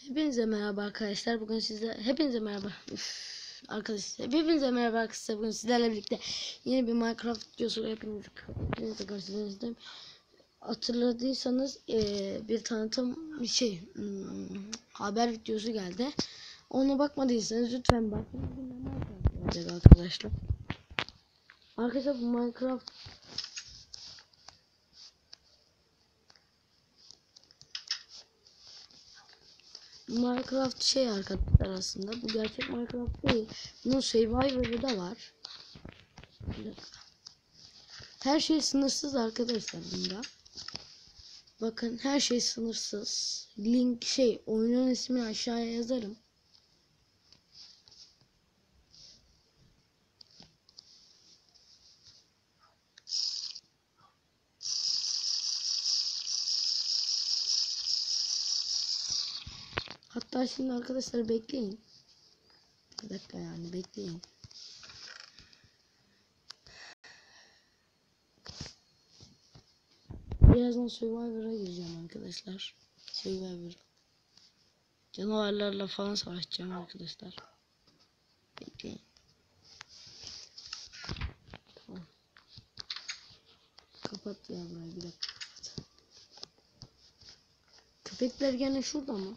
Hepinize merhaba arkadaşlar. Bugün sizle hepinize merhaba. Arkadaşlar hepinize merhaba arkadaşlar. Bugün sizlerle birlikte yeni bir Minecraft videosu hepinize karşınızdayım. Hatırladıysanız bir tanıtım haber videosu geldi. Ona bakmadıysanız lütfen bakın. Minecraft arkadaşlar. Arkadaşlar bu Minecraft arkadaşlar, aslında bu gerçek Minecraft değil. Bunun Survivor'ı da var. Bir dakika. Her şey sınırsız arkadaşlar bunda. Bakın her şey sınırsız. Link oyunun ismini aşağıya yazarım. Hatta şimdi arkadaşlar bekleyin. Bir dakika, yani bekleyin. Birazdan Survivor'a gireceğim arkadaşlar. Survivor. Canavarlarla falan savaşacağım arkadaşlar. Bekleyin. Tamam. Kapat ya burayı, bir dakika. Köpekler gene şurada mı?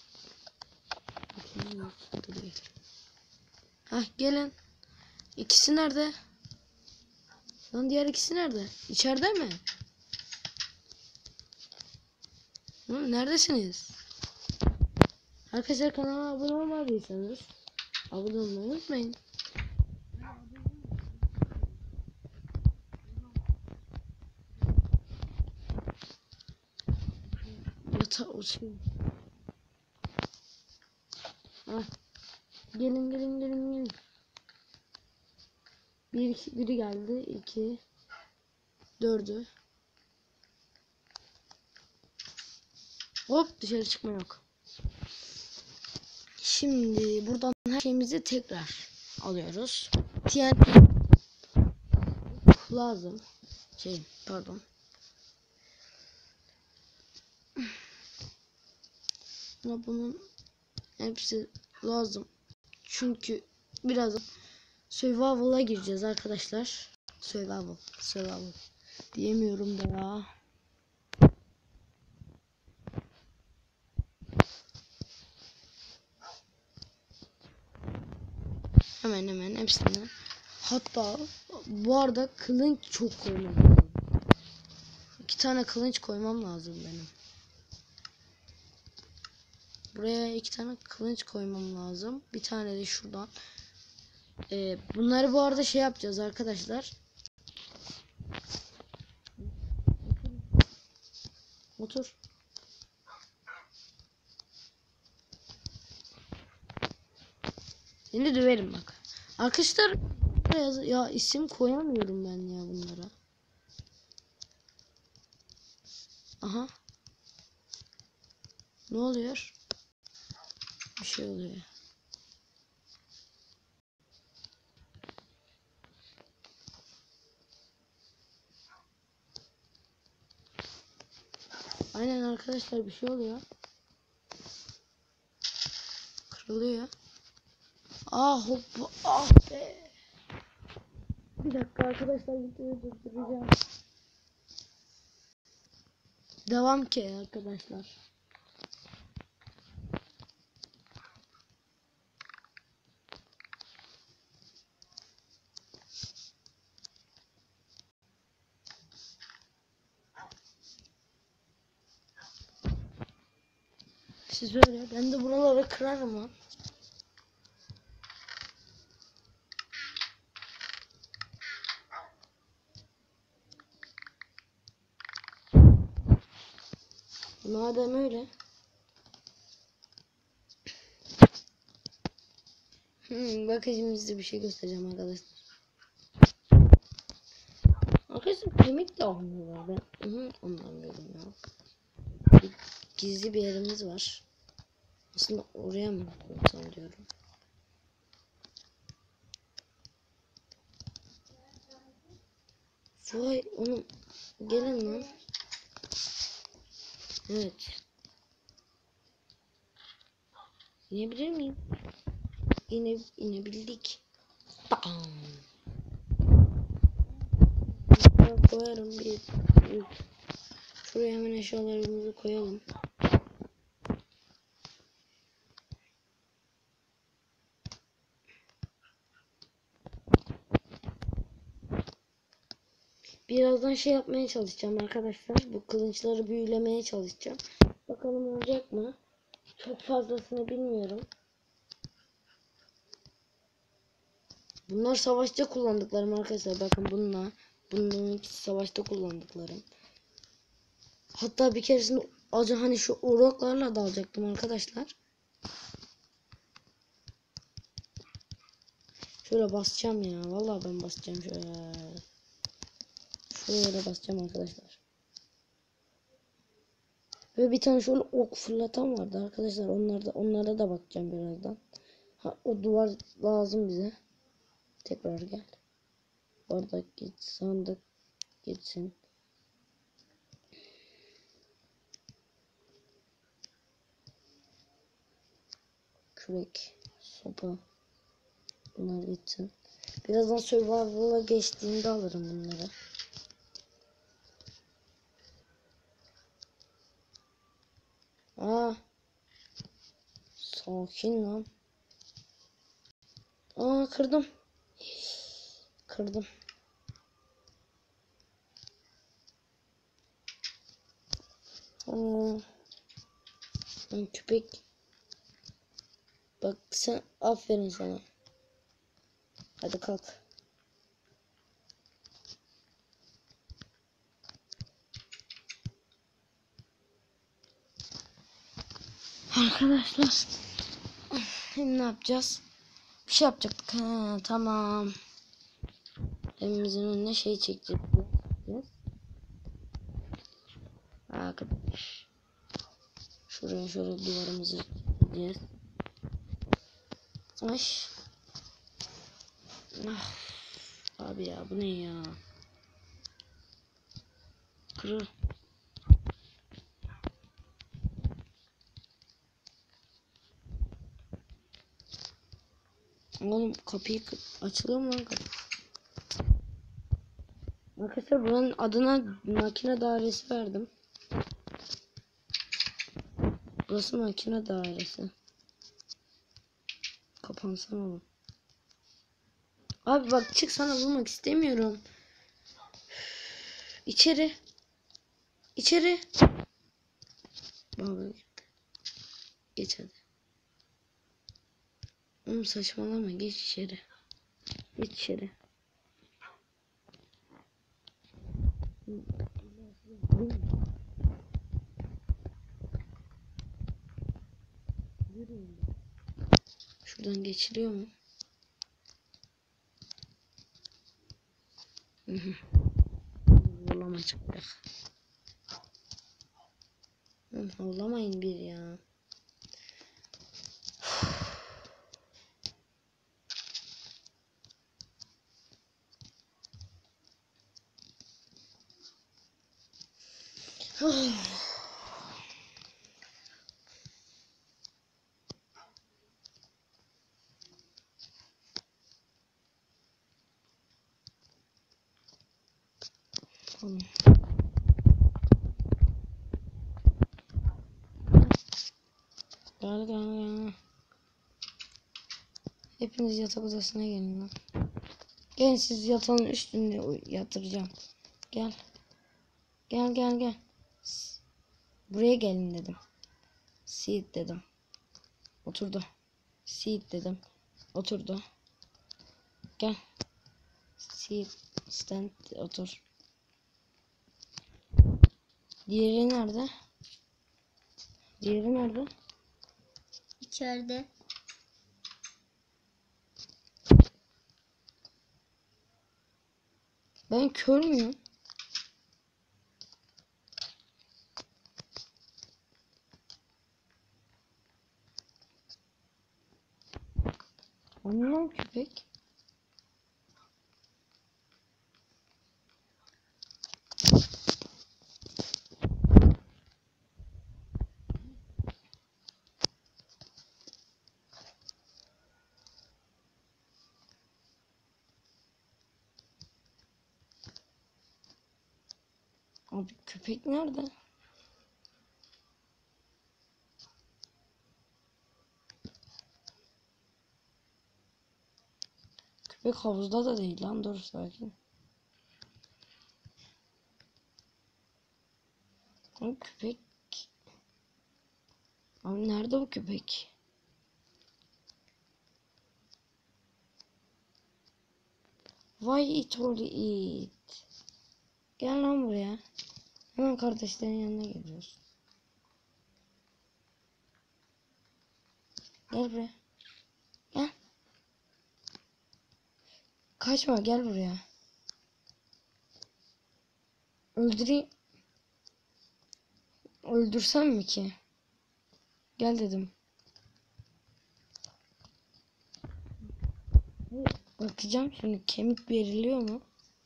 Yok, burada değil. Hah, gelin. İkisi nerede? Lan diğer ikisi nerede? İçeride mi? Neredesiniz? Arkadaşlar kanala abone olmadıysanız abone olmayı unutmayın. Oturayım. Gelin. Biri geldi. 2 4'ü. Hop, dışarı çıkma yok. Şimdi buradan her şeyimizi tekrar alıyoruz. TNT lazım. Pardon. Ama bunun hepsi lazım. Çünkü birazdan Survival'a gireceğiz arkadaşlar. Survival. Diyemiyorum da ya. Hemen hepsini. Hatta bu arada kılınç çok koymam lazım. 2 tane kılınç koymam lazım benim. Buraya 2 tane kılınç koymam lazım. Bir tane de şuradan. Bunları bu arada yapacağız arkadaşlar. Otur. Seni döverim bak. Arkadaşlar ya isim koyamıyorum ben ya bunlara. Aha. Ne oluyor? Bir şey oluyor. Aynen arkadaşlar, bir şey oluyor. Kırılıyor. Hop. Be. Bir dakika arkadaşlar, videoyu durduracağım. Devam ki arkadaşlar. Siz öyle. Ben de buraları kırarım lan. Madem öyle. Bakın şimdi size bir şey göstereceğim arkadaşlar. Arkadaşlar kemik de almıyorlar. Ben anlamıyorum ya. Gizli bir yerimiz var. Aslında oraya mı koysam diyorum. Vay onu, gelin lan. Evet. İnebilir miyim? İnebildik. Bam. Koyarım bir. Şuraya hemen eşyalarımızı koyalım. Birazdan şey yapmaya çalışacağım arkadaşlar. Bu kılıçları büyülemeye çalışacağım. Bakalım olacak mı? Çok fazlasını bilmiyorum. Bunlar savaşta kullandıklarım arkadaşlar. Bakın bunların ikisi savaşta kullandıklarım. Hatta bir keresinde hani şu uroklarla da alacaktım arkadaşlar. Şöyle basacağım ya. Vallahi ben basacağım şöyle. Şuraya da basacağım arkadaşlar. Ve bir tane şöyle ok fırlatan vardı arkadaşlar. Onlara da bakacağım birazdan. Ha, o duvar lazım bize. Tekrar gel. Bardak git, sandık gitsin. Kürek, sopa. Bunlar gitsin. Birazdan survival'a geçtiğimde alırım bunları. Aa. Sakin lan. Aa, kırdım. Kırdım. Aa. Köpek. Bak sen, aferin sana. Hadi kalk. Arkadaşlar. Şimdi ne yapacağız? Bir şey yapacaktık. Ha, tamam. Evimizin önüne şey çekeceğiz. Arkadaş. Şuraya şöyle duvarımızı çekeceğiz. Ay. Ah. Abi ya bu ne ya? Kırıl. Oğlum kapıyı açılıyor mu lan kapı? Arkadaşlar buranın adına makine dairesi verdim. Burası makine dairesi. Kapansana oğlum. Abi bak çık, sana vurmak istemiyorum. İçeri. İçeri. Baba geç hadi. Oğlum saçmalama, geç içeri. Geç içeri. Şuradan geçiliyor mu? Zorlama çıkacak. Zorlamayın bir ya. Tamam. Gel. Hepiniz yatak odasına gelin lan. Gelin, siz yatağın üstünde yatıracağım. Gel. Gel. Buraya gelin dedim. Sit dedim. Oturdu. Sit dedim. Oturdu. Gel. Sit. Stand. Otur. Diğeri nerede? Diğeri nerede? İçeride. Ben kör müyüm? Anlam köpek. Abi köpek nerede? Köpek havuzda da değil lan, dur sakin. Abi köpek. Abi nerede bu köpek? Vay it oğlu it. Gel lan buraya. Hemen kardeşlerin yanına geliyorsun. Gel buraya. Gel. Kaçma, gel buraya. Öldüreyim. Öldürsem mi ki? Gel dedim. Bakacağım şimdi kemik veriliyor mu?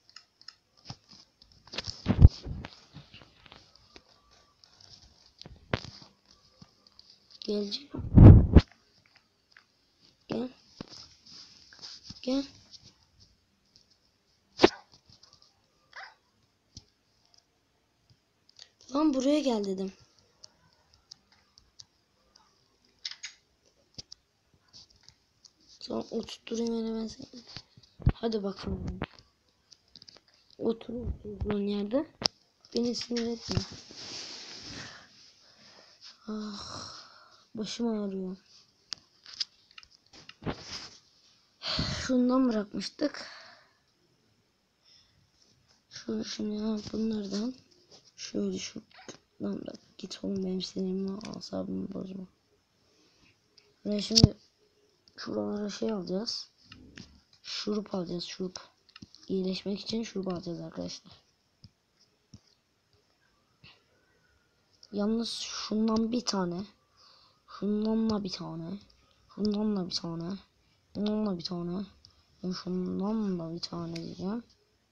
Geleceğim. Gel. Gel. Lan buraya gel dedim. Sonra oturtturayım hemen seni. Hadi bakalım. Otur oturduğun yerde. Beni sinir etme. Ah, başım ağrıyor. Şundan bırakmıştık. Şunu ya, bunlardan. Şöyle şuradan bırak. Git oğlum, benim sinirimi, asabımı bozma. Ve şimdi şuralara şey alacağız. Şurup alacağız, şurup. İyileşmek için şurup alacağız arkadaşlar. Yalnız şundan bir tane. Şundanla bir tane. Şundanla bir tane. Bununla bir tane. Şundan da bir tane diyeceğim.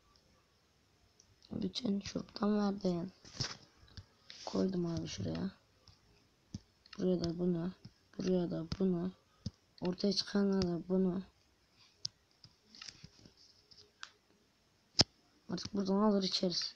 Bütün şuruptan verdim. Koydum abi şuraya. Buraya da bunu. Buraya da bunu. Ortaya çıkanlara da bunu. Artık buradan alır içeriz.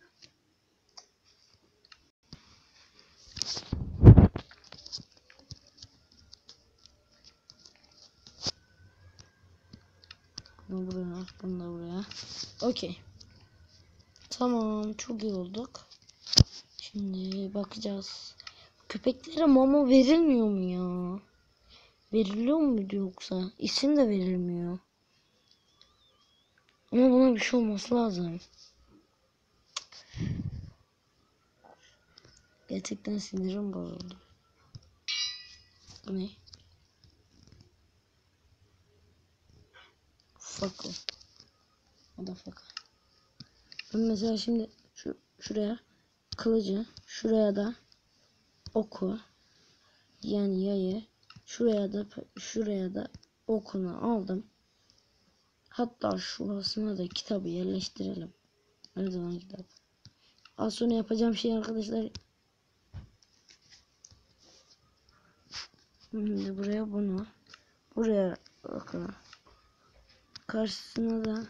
Bunu buraya, bunu da buraya. Okey. Tamam, çok iyi olduk. Şimdi bakacağız. Köpeklere mama verilmiyor mu ya? Veriliyor muydu yoksa? İsim de verilmiyor. Ama buna bir şey olması lazım. Gerçekten sinirim bozuldu. Bu ne? Fuck. O da fuck. Ben mesela şimdi şuraya kılıcı, şuraya da oku, yani yayı, şuraya da okunu aldım. Hatta şurasına da kitabı yerleştirelim. Her zaman kitap. Az sonra yapacağım şey arkadaşlar. Şimdi buraya bunu, buraya okunu, karşısına da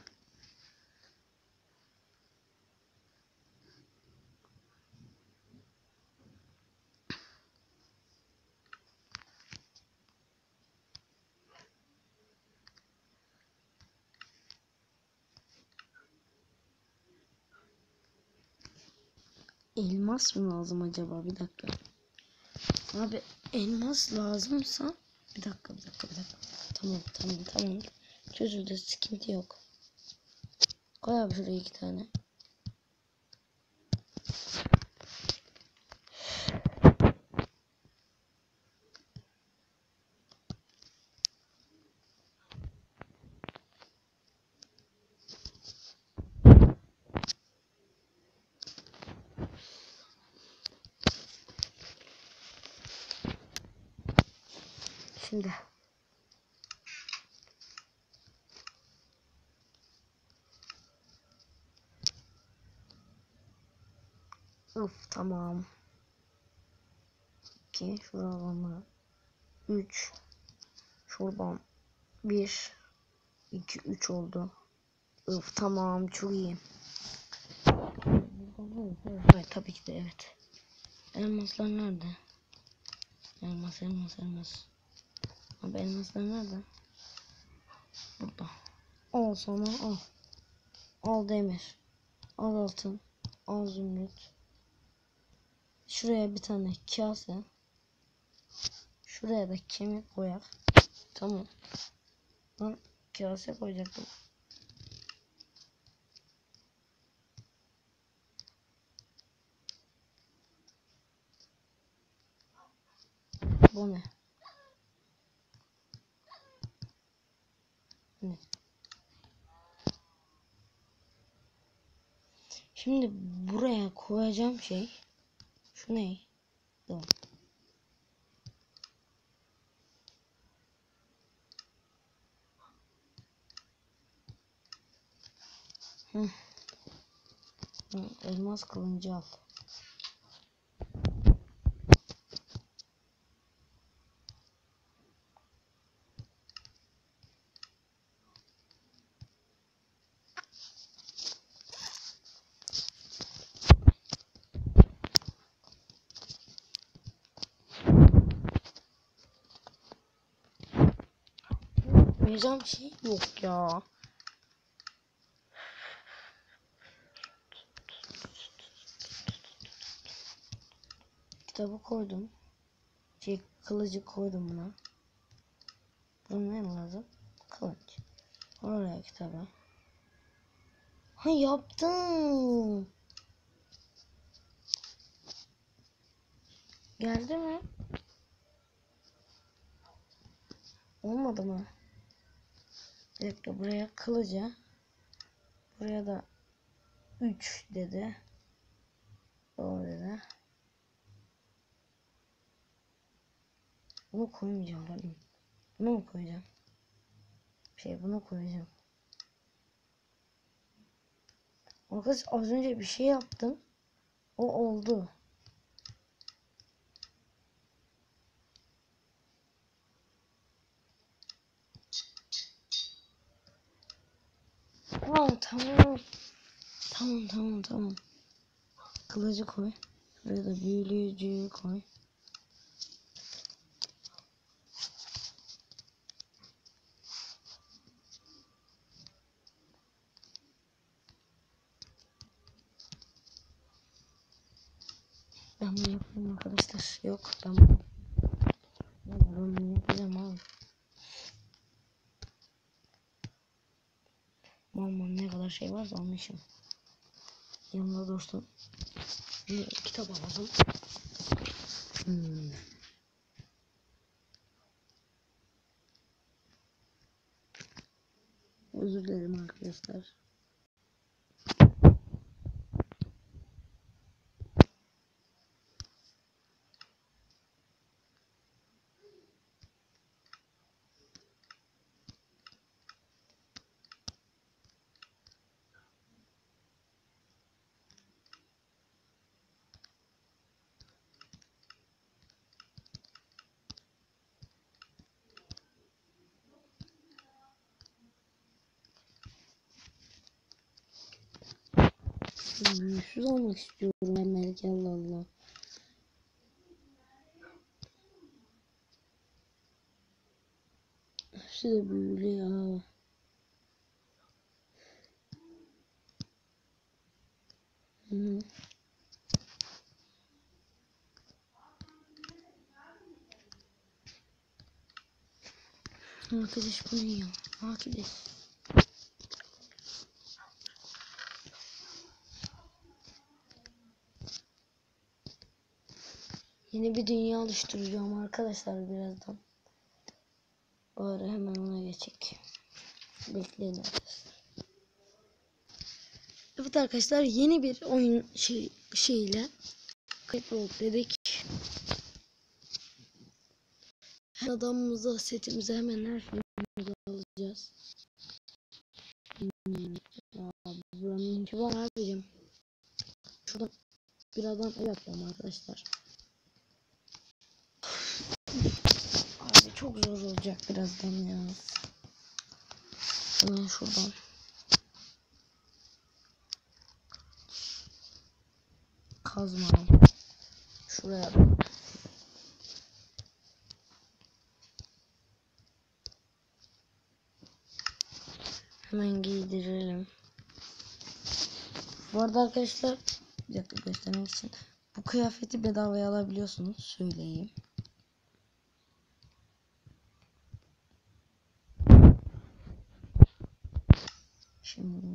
elmas mı lazım acaba? Bir dakika. Abi elmas lazımsa bir dakika. Tamam. Çözüldü, sıkıntı yok. Koy abi şuraya 2 tane. Şimdi tamam. 2 şuradan 3 şuradan 1 2 3 oldu. Tamam, çok iyi. Hayır, tabii ki de evet. Elmaslar nerede? Elmas. Abi elmaslar nerede? Burada. Al sana al. Al demir. Al altın. Al zümrüt. Şuraya bir tane kase. Şuraya da kemik koyak. Tamam. Ben kase koyacaktım. Bu ne? Ne? Şimdi buraya koyacağım şey. Şu ne? Tamam. Hı. Elmas kılıncı al. Koyacağım şey yok ya. Kitabı koydum. Kılıcı koydum buna. Buna ne lazım? Kılıç. Oraya kitabı. Ha, yaptım. Geldi mi? Olmadı mı? Bir dakika, buraya kılıcı. Buraya da 3 dedi. Doğru dedi. Bunu koymayacağım ben. Bunu mu koyacağım? Bunu koyacağım. Arkadaş, az önce bir şey yaptım. O oldu. Tamam. Tamam. Kılıcı koy. Buraya da büyüleyiciyi koy. Ben bunu yapayım arkadaşlar. Yok, ben bunu yapacağım abi. Aman ne kadar şey varsa almışım. Yanımda dostum. Bir kitap alalım. Özür dilerim arkadaşlar. Büyüsüz olmak istiyorum ben, belki. Allah Allah. Hepsi de büyülü ya. Hı. Arkadaş, bu ne ya? Arkadaş. Yeni bir dünya oluşturacağım arkadaşlar birazdan. Bari hemen ona geçecek. Bekleyin arkadaşlar. Evet arkadaşlar, yeni bir oyun şeyle kayıt dedik. Adamımıza, setimize hemen her şeyimizi alacağız. Ya, buranın içi var abicim. Şuradan bir adam ev yapacağım arkadaşlar. Abi çok zor olacak birazdan ya. Hemen şuradan. kazma. Şuraya. Hemen giydirelim. Bu arada arkadaşlar bir dakika göstermek için bu kıyafeti bedavaya alabiliyorsunuz. Söyleyeyim. Şimdi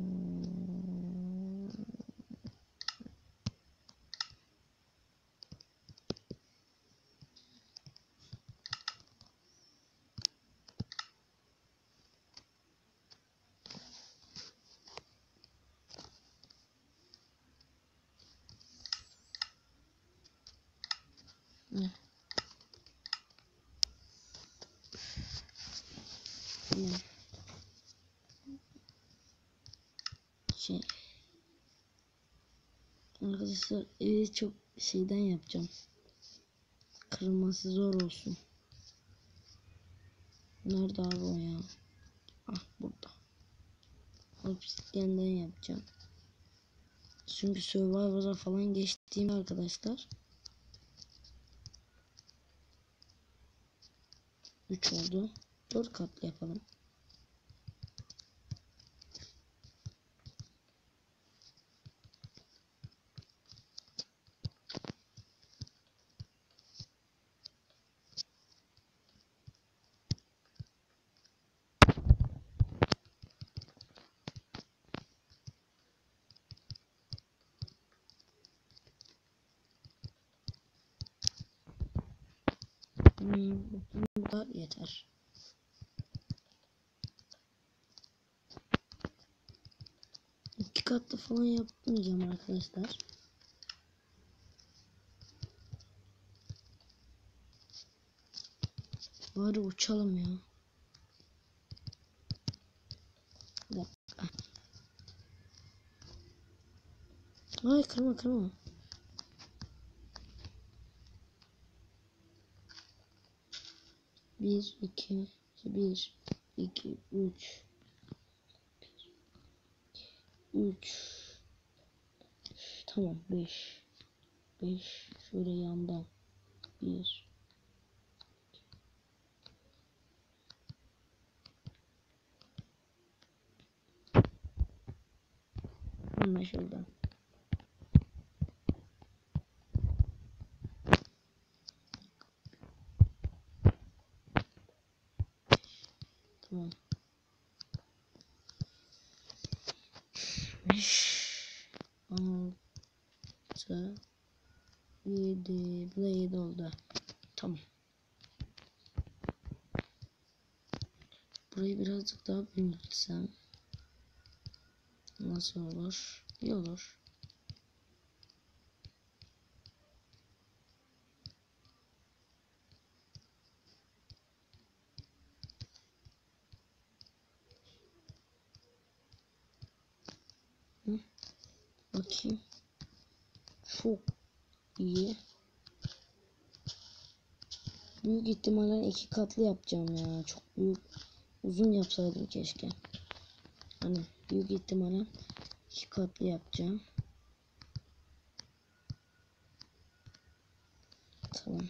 ne? Şey arkadaşlar evi çok şeyden yapacağım. Kırılması zor olsun. Nerede abi o ya? Ah burada. Obsidian'dan yapacağım. Çünkü Survivor'a falan geçtiğim arkadaşlar 3 oldu. 4 katlı yapalım. Bu da yeter. İki katlı falan yapmayacağım arkadaşlar. Bari uçalım ya. Bir dakika. Ay kırma kırma. Bir, iki, üç. Tamam, 5. Şöyle yandan. Bir. Anlaşıldı. Tamam. 5, 6, 7. Bu da 7 oldu. Tamam. Burayı birazcık daha büyütsem nasıl olur? İyi olur. Hı? Bakayım. Çok iyi. Büyük ihtimalle 2 katlı yapacağım ya. Çok büyük. Uzun yapsaydım keşke. Hani büyük ihtimalle 2 katlı yapacağım. Tamam.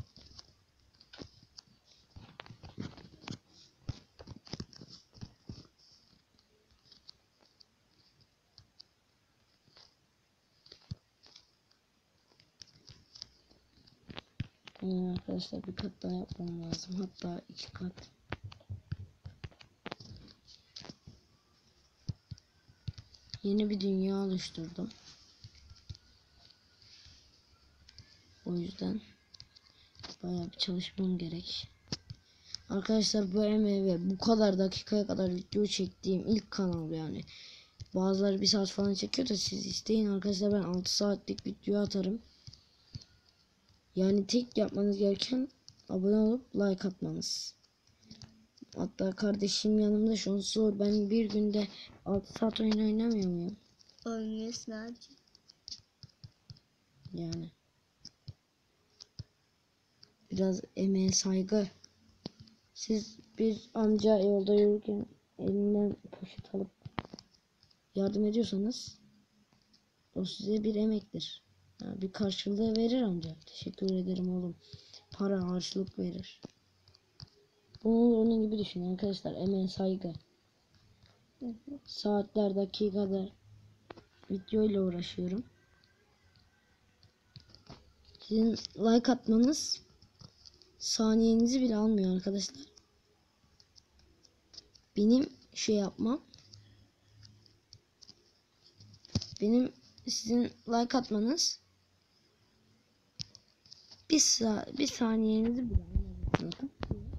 Arkadaşlar bir kat daha yapmam lazım. Hatta 2 kat. Yeni bir dünya oluşturdum. O yüzden bayağı bir çalışmam gerek. Arkadaşlar bu emeği ve bu kadar dakikaya kadar video çektiğim ilk kanal yani. Bazıları 1 saat falan çekiyor da siz isteyin arkadaşlar, ben 6 saatlik video atarım. Yani tek yapmanız gereken abone olup like atmanız. Hatta kardeşim yanımda, şu an zor. Ben bir günde 6 saat oyun oynamıyor muyum? Oynuyorsun abi. Yani. Biraz emeğe saygı. Siz bir amca yolda yürürken elinden poşet alıp yardım ediyorsanız o size bir emektir. Ya bir karşılığı verir amca. Teşekkür ederim oğlum. Para harçlık verir. Bunu onun gibi düşünün arkadaşlar. Emeğe saygı. Saatler, dakikalar video ile uğraşıyorum. Sizin like atmanız saniyenizi bile almıyor arkadaşlar. Benim şey yapmam, benim sizin like atmanız bir saniyenizi bile almıyor.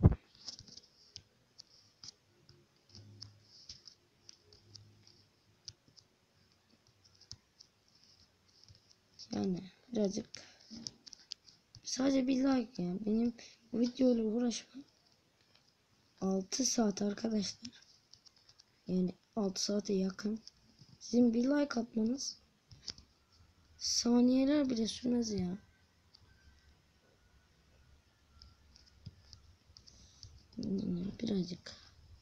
Yani birazcık sadece bir like ya. Benim bu videoyla uğraşmam 6 saat arkadaşlar. Yani 6 saate yakın. Sizin bir like atmanız saniyeler bile sürmez ya. Birazcık.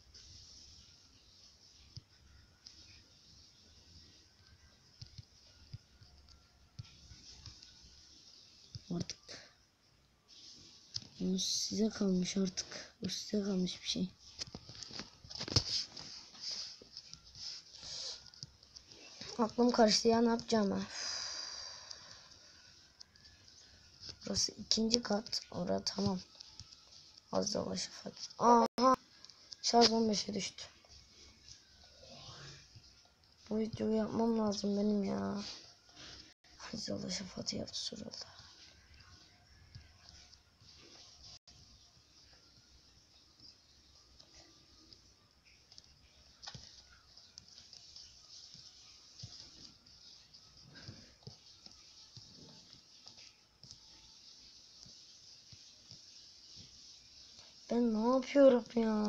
Artık. Bu size kalmış artık. Bu size kalmış bir şey. Aklım karıştı ya, ne yapacağım? Burası ikinci kat. Orada tamam. Az da şafak. Aha. Şarj 15'e düştü. Bu videoyu yapmam lazım benim ya. Hadi şafak yaptı sırada. Ben ne yapıyorum ya?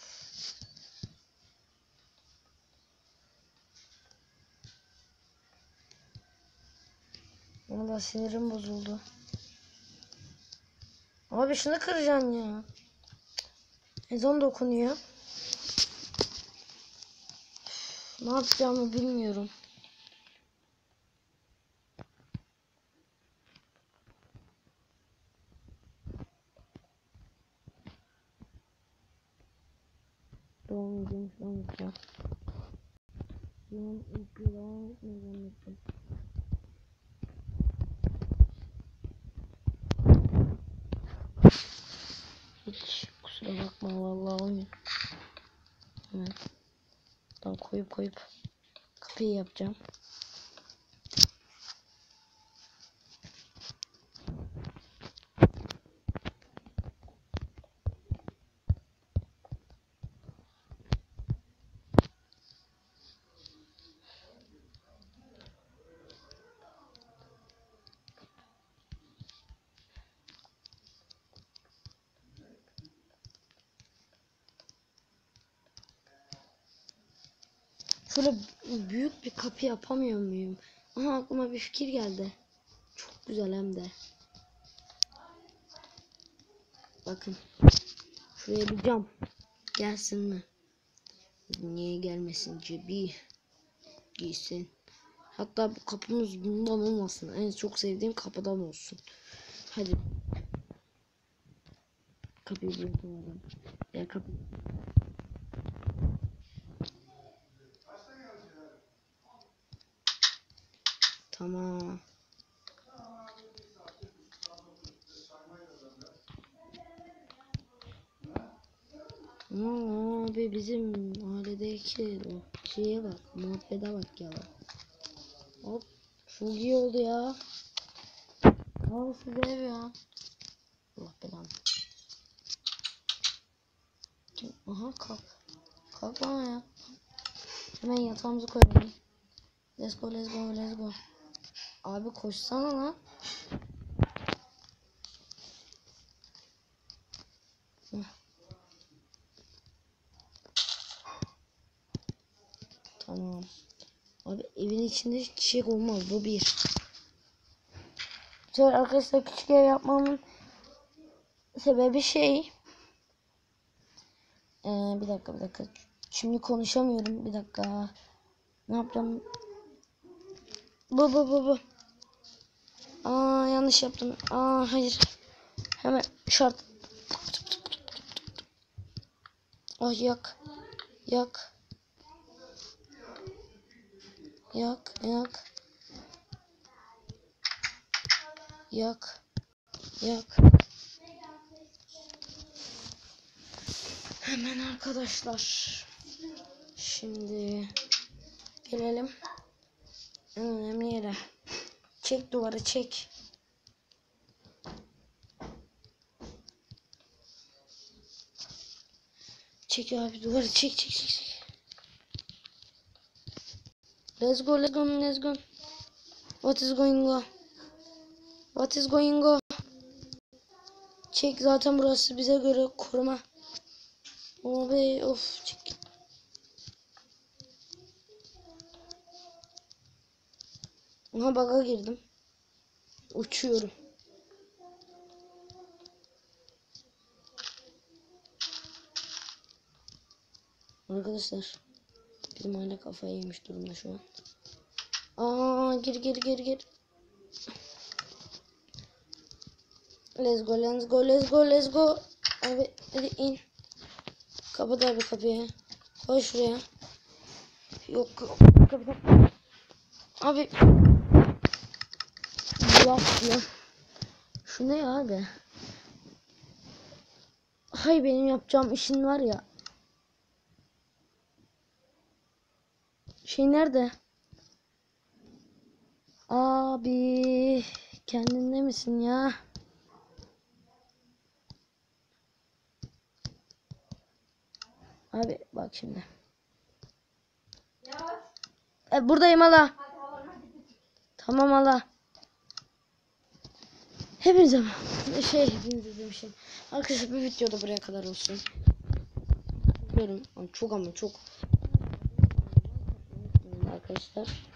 Valla sinirim bozuldu. Abi şunu kıracaksın ya. Ezan da okunuyor. Ne yapacağımı bilmiyorum. Doğum günüm falan yapacağım. Benim ilk bir devam etmeyeceğim. Hiç kusura bakma vallahi oyun. Hemen daha koyup kapıyı yapacağım. Şöyle büyük bir kapı yapamıyor muyum? Aha aklıma bir fikir geldi. Çok güzel hem de. Bakın. Şuraya bir cam. Gelsin mi? Niye gelmesin cebi? Giysin. Hatta bu kapımız bundan olmasın. En çok sevdiğim kapıdan olsun. Hadi. Kapıyı bir yapalım. Ya kapı. Tamam. Abi bizim ailedeki o şeye bak. Muhabbete bak ya. Hop. Çok iyi oldu ya. Nasıl ev ya. Allah belanı. Aha kalk. Kalk bana ya. Hemen yatağımızı koyalım. Let's go let's go let's go. Abi koşsana lan. Tamam. Abi evin içinde çiçek olmaz. Bu bir. Şöyle arkadaşlar küçük ev yapmamın sebebi şey. Bir dakika. Şimdi konuşamıyorum. Bir dakika. Ne yapacağım? Bu. Aa yanlış yaptım. Aa hayır. Hemen şart. Ah yak. Yak. Yak. Yak. Yak. Yak. Hemen arkadaşlar. Şimdi gelelim en önemli yere. Çek duvarı çek. Çek abi duvarı çek çek çek çek. Let's go let's go let's go. What is going on? What is going on? Çek zaten burası bize göre koruma. Abi of çek. Aha bug'a girdim. Uçuyorum. Arkadaşlar bizim aile kafayı yemiş durumda şu an. Aa gir. Let's go let's go let's go let's go. Abi hadi in. Kapat abi kapıyı. Koy şuraya. Yok kapat. Abi bak ya. Şu ne ya abi? Hay benim yapacağım işin var ya. Şey nerede? Abi kendinde misin ya? Abi bak şimdi. Buradayım hala. Tamam hala. Hepinize demişim. Arkadaşlar bir videoda buraya kadar olsun. Biliyorum ama çok. Arkadaşlar.